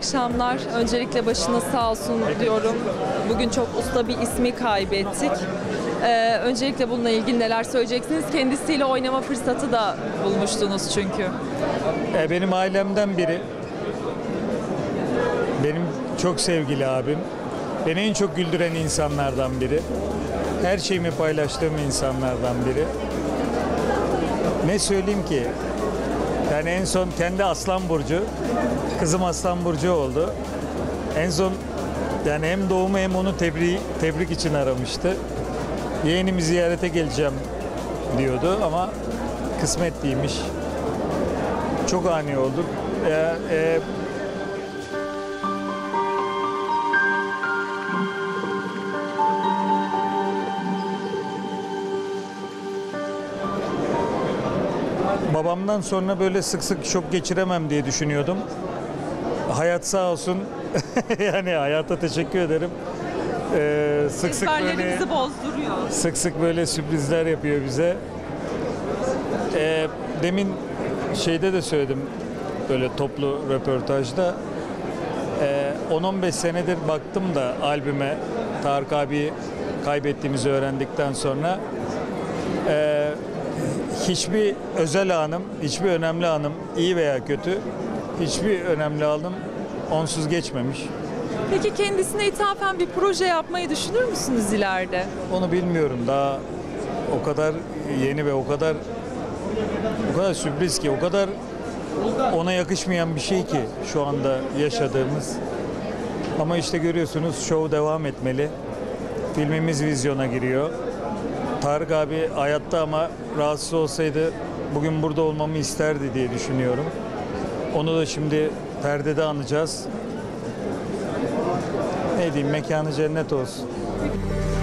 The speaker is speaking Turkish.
akşamlar. Öncelikle başınız sağ olsun diyorum. Bugün çok usta bir ismi kaybettik. Öncelikle bununla ilgili neler söyleyeceksiniz? Kendisiyle oynama fırsatı da bulmuştunuz çünkü. Benim ailemden biri. Benim çok sevgili abim. Beni en çok güldüren insanlardan biri. Her şeyimi paylaştığım insanlardan biri. Ne söyleyeyim ki? Yani en son kendi Aslan Burcu, kızım Aslan Burcu oldu. En son yani hem doğumu hem onu tebrik için aramıştı. Yeğenimi ziyarete geleceğim diyordu ama kısmet değilmiş. Çok ani oldu. Babamdan sonra böyle sık sık şok geçiremem diye düşünüyordum. Hayat sağ olsun. Yani hayata teşekkür ederim. Ezberlerimizi bozduruyor. Sık sık böyle sürprizler yapıyor bize. Demin şeyde de söyledim, böyle toplu röportajda. 10-15 senedir baktım da albüme, Tarık abi kaybettiğimizi öğrendikten sonra hiçbir özel anım, hiçbir önemli anım, iyi veya kötü, hiçbir önemli anım onsuz geçmemiş. Peki kendisine ithafen bir proje yapmayı düşünür müsünüz ileride? Onu bilmiyorum. Daha o kadar yeni ve o kadar sürpriz ki, o kadar ona yakışmayan bir şey ki şu anda yaşadığımız. Ama işte görüyorsunuz, show devam etmeli. Filmimiz vizyona giriyor. Tarık abi hayatta ama rahatsız olsaydı bugün burada olmamı isterdi diye düşünüyorum. Onu da şimdi perdede anacağız. Ne diyeyim, mekanı cennet olsun.